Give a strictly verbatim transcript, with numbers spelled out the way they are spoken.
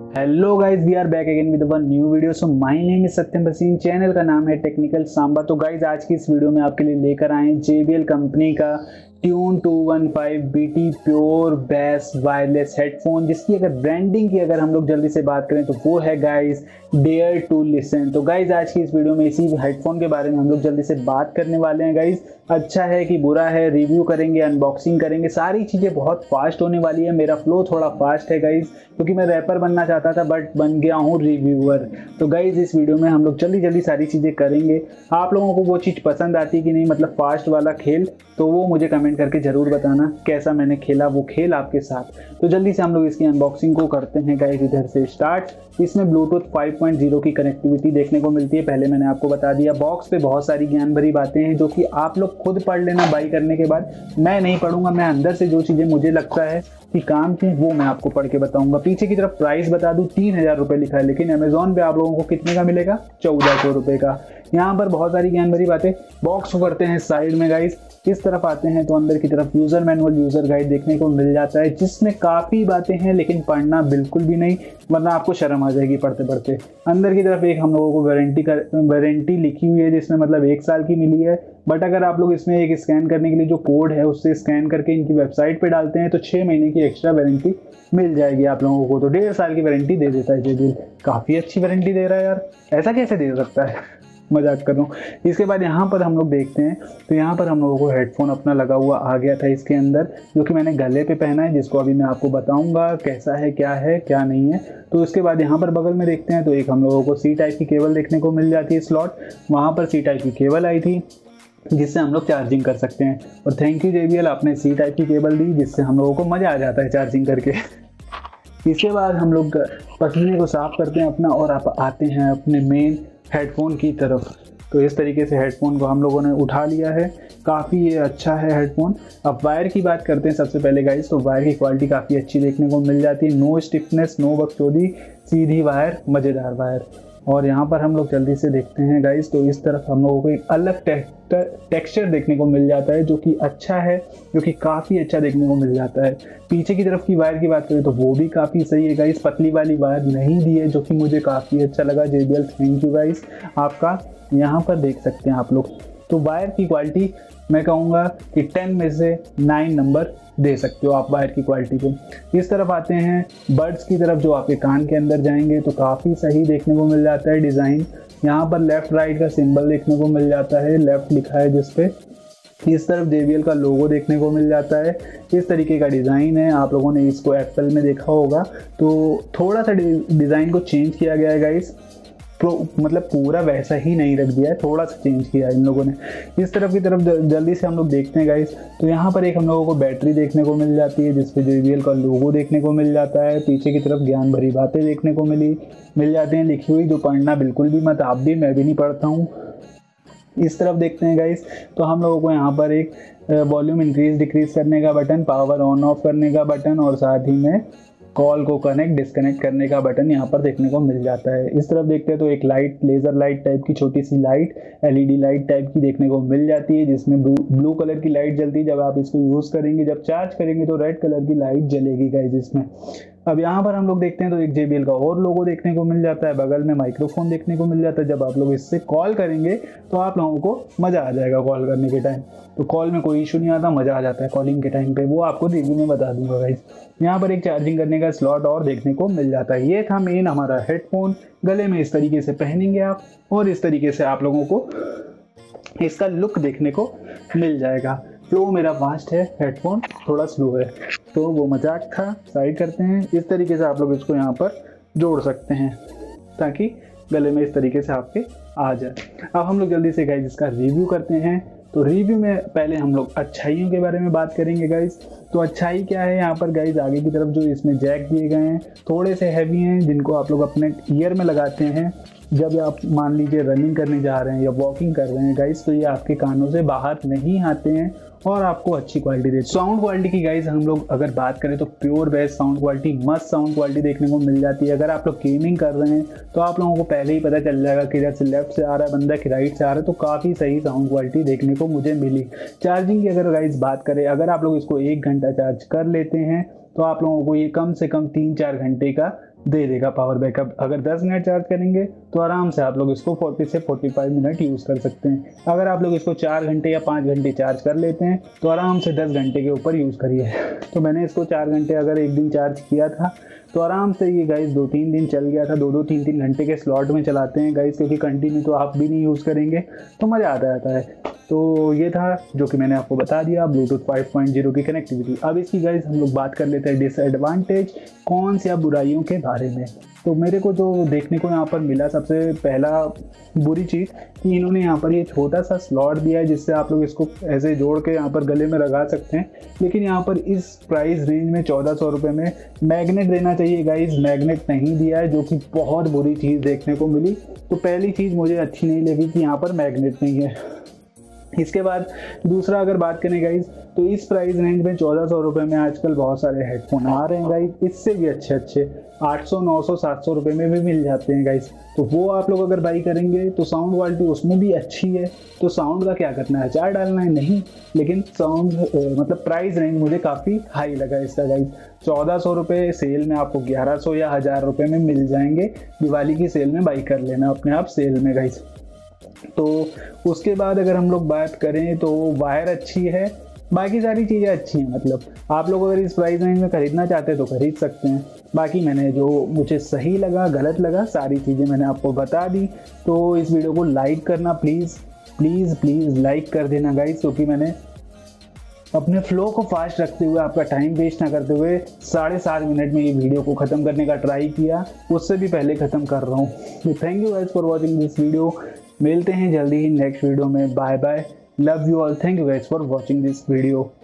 Hello guys, we are back again with one new video. So my name is Satyam Bhasin, channel का नाम है technical Samba. तो guys आज की इस वीडियो में आपके लिए लेकर आए हैं जे बी एल कंपनी का tune two one five B T pure bass wireless headphone, जिसकी अगर ब्रांडिंग की अगर हम लोग जल्दी से बात करें तो वो है गाइस डेयर टू लिसन। तो गाइस आज की इस वीडियो में इसी हेडफोन के बारे में हम लोग जल्दी से बात करने वाले हैं। गाइस अच्छा है कि बुरा है, रिव्यू करेंगे, अनबॉक्सिंग करेंगे, सारी चीज़ें बहुत फास्ट होने वाली है। मेरा फ्लो थोड़ा फास्ट है गाइस, क्योंकि मैं रैपर बनना चाहता था बट बन गया हूँ रिव्यूअर। तो गाइस इस वीडियो में हम लोग जल्दी जल्दी सारी चीज़ें करेंगे। आप लोगों को वो चीज़ पसंद आती कि नहीं, मतलब फास्ट वाला खेल, तो वो मुझे कमेंट करके ज़रूर बताना कैसा मैंने खेला वो खेल आपके साथ। तो जल्दी से हम लोग इसकी अनबॉक्सिंग को करते हैं गाइस, इधर से स्टार्ट। इसमें ब्लूटूथ फाइव पॉइंट ज़ीरो की कनेक्टिविटी देखने को मिलती है, पहले मैंने आपको बता दिया। बॉक्स पे बहुत सारी ज्ञान भरी बातें हैं जो कि आप लोग खुद पढ़ लेना बाई करने के बाद। मैं नहीं पढ़ूंगा, मैं अंदर से जो चीज़ें मुझे लगता है कि काम की वो मैं आपको पढ़ के बताऊंगा। पीछे की तरफ प्राइस बता दूं, तीन हजार रुपये लिखा है, लेकिन अमेजोन पे आप लोगों को कितने का मिलेगा? चौदह सौ रुपये का। यहाँ पर बहुत सारी ज्ञान भरी बातें। बॉक्स को करते हैं साइड में गाइस। इस तरफ आते हैं तो अंदर की तरफ यूजर मैनुअल, यूजर गाइड देखने को मिल जाता है, जिसमें काफ़ी बातें हैं, लेकिन पढ़ना बिल्कुल भी नहीं, वरना आपको शर्म आ जाएगी पढ़ते पढ़ते। अंदर की तरफ एक हम लोगों को वारंटी का वारंटी लिखी हुई है, जिसमें मतलब एक साल की मिली है। बट अगर आप लोग इसमें एक स्कैन करने के लिए जो कोड है उससे स्कैन करके इनकी वेबसाइट पे डालते हैं तो छः महीने की एक्स्ट्रा वारंटी मिल जाएगी आप लोगों को। तो डेढ़ साल की वारंटी दे देता है जे बी एल। काफ़ी अच्छी वारंटी दे रहा है यार, ऐसा कैसे दे सकता है? मजाक कर रहा हूँ। इसके बाद यहाँ पर हम लोग देखते हैं तो यहाँ पर हम लोगों को हेडफोन अपना लगा हुआ आ गया था इसके अंदर, जो कि मैंने गले पे पहना है, जिसको अभी मैं आपको बताऊंगा कैसा है, क्या है क्या नहीं है। तो उसके बाद यहाँ पर बगल में देखते हैं तो एक हम लोगों को सी टाइप की केबल देखने को मिल जाती है, स्लॉट। वहाँ पर सी टाइप की केबल आई थी जिससे हम लोग चार्जिंग कर सकते हैं। और thank you J B L, आपने सी टाइप की केबल दी, जिससे हम लोगों को मज़ा आ जाता है चार्जिंग करके। इसके बाद हम लोग पसीने को साफ करते हैं अपना, और आप आते हैं अपने मेन हेडफोन की तरफ। तो इस तरीके से हेडफोन को हम लोगों ने उठा लिया है। काफ़ी ये अच्छा है हेडफोन। अब वायर की बात करते हैं सबसे पहले गाइस। तो वायर की क्वालिटी काफ़ी अच्छी देखने को मिल जाती है, नो स्टिफनेस, नो बकचोदी, सीधी वायर, मज़ेदार वायर। और यहाँ पर हम लोग जल्दी से देखते हैं गाइस, तो इस तरफ हम लोगों को एक अलग टेक्सचर देखने को मिल जाता है, जो कि अच्छा है, जो कि काफ़ी अच्छा देखने को मिल जाता है। पीछे की तरफ की वायर की बात करें तो वो भी काफ़ी सही है गाइस, पतली वाली वायर नहीं दी है, जो कि मुझे काफ़ी अच्छा लगा। J B L thank you guys आपका। यहाँ पर देख सकते हैं आप लोग, तो वायर की क्वालिटी मैं कहूँगा कि टेन में से नाइन नंबर दे सकते हो आप वायर की क्वालिटी को। इस तरफ आते हैं बड्स की तरफ, जो आपके कान के अंदर जाएंगे, तो काफ़ी सही देखने को मिल जाता है डिज़ाइन। यहाँ पर लेफ़्ट राइट का सिंबल देखने को मिल जाता है, लेफ़्ट लिखा है जिस पे। इस तरफ जे बी एल का लोगो देखने को मिल जाता है। इस तरीके का डिज़ाइन है, आप लोगों ने इसको एप्पल में देखा होगा। तो थोड़ा सा डिज़ाइन को चेंज किया गया है गाइस, तो मतलब पूरा वैसा ही नहीं रख दिया है, थोड़ा सा चेंज किया है इन लोगों ने। इस तरफ की तरफ जल्दी से हम लोग देखते हैं गाइस, तो यहाँ पर एक हम लोगों को बैटरी देखने को मिल जाती है, जिसपे जे बी एल का लोगो देखने को मिल जाता है। पीछे की तरफ ज्ञान भरी बातें देखने को मिली मिल जाती हैं लिखी हुई, जो पढ़ना बिल्कुल भी मत, आप भी, मैं भी नहीं पढ़ता हूँ। इस तरफ देखते हैं गाइस, तो हम लोगों को यहाँ पर एक वॉल्यूम इंक्रीज डिक्रीज करने का बटन, पावर ऑन ऑफ करने का बटन, और साथ ही में कॉल को कनेक्ट डिस्कनेक्ट करने का बटन यहाँ पर देखने को मिल जाता है। इस तरफ देखते हैं तो एक लाइट, लेज़र लाइट टाइप की छोटी सी light, L E D light type की देखने को मिल जाती है, जिसमें ब्लू कलर की लाइट जलती है जब आप इसको यूज़ करेंगे। जब चार्ज करेंगे तो रेड कलर की लाइट जलेगी गाइस इसमें। अब यहाँ पर हम लोग देखते हैं तो एक जे बी एल का और लोगो देखने को मिल जाता है, बगल में माइक्रोफोन देखने को मिल जाता है। जब आप लोग इससे कॉल करेंगे तो आप लोगों को मज़ा आ जाएगा कॉल करने के टाइम। तो कॉल में कोई इशू नहीं आता, मज़ा आ जाता है कॉलिंग के टाइम पे, वो आपको रिव्यू में बता दूंगा गाइस। यहाँ पर एक चार्जिंग करने का स्लॉट और देखने को मिल जाता है। ये था मेन हमारा हेडफोन। गले में इस तरीके से पहनेंगे आप, और इस तरीके से आप लोगों को इसका लुक देखने को मिल जाएगा। फ्लो मेरा फास्ट है, हेडफोन थोड़ा स्लो है, तो वो मजाक था, साइड करते हैं। इस तरीके से आप लोग इसको यहाँ पर जोड़ सकते हैं ताकि गले में इस तरीके से आपके आ जाए। अब हम लोग जल्दी से गाइस इसका रिव्यू करते हैं। तो रिव्यू में पहले हम लोग अच्छाइयों के बारे में बात करेंगे गाइस। तो अच्छाई क्या है यहाँ पर गाइस, आगे की तरफ जो इसमें जैक दिए गए हैं थोड़े से हैवी हैं, जिनको आप लोग अपने ईयर में लगाते हैं जब आप मान लीजिए रनिंग करने जा रहे हैं या वॉकिंग कर रहे हैं गाइस, तो ये आपके कानों से बाहर नहीं आते हैं और आपको अच्छी क्वालिटी देते हैं। साउंड क्वालिटी की गाइस हम लोग अगर बात करें तो प्योर बेस साउंड क्वालिटी, मस्त साउंड क्वालिटी देखने को मिल जाती है। अगर आप लोग गेमिंग कर रहे हैं तो आप लोगों को पहले ही पता चल जाएगा कि इधर से लेफ्ट से आ रहा है बंदा कि राइट से आ रहा है, तो काफ़ी सही साउंड क्वालिटी देखने को मुझे मिली। चार्जिंग की अगर गाइस बात करें, अगर आप लोग इसको एक घंटा चार्ज कर लेते हैं तो आप लोगों को ये कम से कम तीन चार घंटे का दे देगा पावर बैकअप। अगर दस मिनट चार्ज करेंगे तो आराम से आप लोग इसको चालीस से पैंतालीस मिनट यूज़ कर सकते हैं। अगर आप लोग इसको चार घंटे या पाँच घंटे चार्ज कर लेते हैं तो आराम से दस घंटे के ऊपर यूज़ करिए। तो मैंने इसको चार घंटे अगर एक दिन चार्ज किया था तो आराम से ये गाइस दो तीन दिन चल गया था। दो दो तीन तीन घंटे के स्लॉट में चलाते हैं गाइस, क्योंकि कंटिन्यू तो आप भी नहीं यूज़ करेंगे तो मज़ा आता रहता है। तो ये था जो कि मैंने आपको बता दिया ब्लूटूथ फाइव पॉइंट ज़ीरो की कनेक्टिविटी। अब इसकी गाइस हम लोग बात कर लेते हैं डिसएडवांटेज, कौन सी बुराइयों के बारे में। तो मेरे को जो देखने को यहाँ पर मिला सबसे पहला बुरी चीज़ कि इन्होंने यहाँ पर ये छोटा सा स्लॉट दिया है जिससे आप लोग इसको ऐसे जोड़ के यहाँ पर गले में लगा सकते हैं। लेकिन यहाँ पर इस प्राइस रेंज में चौदह सौ रुपये में मैग्नेट देना चाहिए गाइस, मैग्नेट नहीं दिया है, जो कि बहुत बुरी चीज़ देखने को मिली। तो पहली चीज़ मुझे अच्छी नहीं लगी कि यहाँ पर मैग्नेट नहीं है। इसके बाद दूसरा अगर बात करें गाइज तो इस प्राइस रेंज में चौदह सौ रुपये में आजकल बहुत सारे हेडफोन आ रहे हैं गाइज, इससे भी अच्छे अच्छे आठ सौ नौ सौ सात सौ रुपये में भी मिल जाते हैं गाइज। तो वो आप लोग अगर बाई करेंगे तो साउंड क्वालिटी उसमें भी अच्छी है। तो साउंड का क्या करना है, चार डालना है नहीं, लेकिन साउंड मतलब प्राइस रेंज मुझे काफ़ी हाई लगा इसका गाइज। चौदह सौ रुपये सेल में आपको ग्यारह सौ या हज़ार रुपये में मिल जाएंगे। दिवाली की सेल में बाई कर लेना अपने आप सेल में गाइज। तो उसके बाद अगर हम लोग बात करें तो वायर अच्छी है, बाकी सारी चीज़ें अच्छी हैं। मतलब आप लोग अगर इस प्राइस रेंज में ख़रीदना चाहते हैं तो ख़रीद सकते हैं। बाकी मैंने जो मुझे सही लगा गलत लगा सारी चीज़ें मैंने आपको बता दी। तो इस वीडियो को लाइक करना प्लीज़ प्लीज़ प्लीज़ लाइक कर देना गाइस, क्योंकि मैंने अपने फ्लो को फास्ट रखते हुए, आपका टाइम वेस्ट ना करते हुए साढ़े सात मिनट में ये वीडियो को ख़त्म करने का ट्राई किया, उससे भी पहले ख़त्म कर रहा हूँ। तो thank you guys for watching this video. मिलते हैं जल्दी ही नेक्स्ट वीडियो में। Bye bye, love you all, thank you guys for watching this video.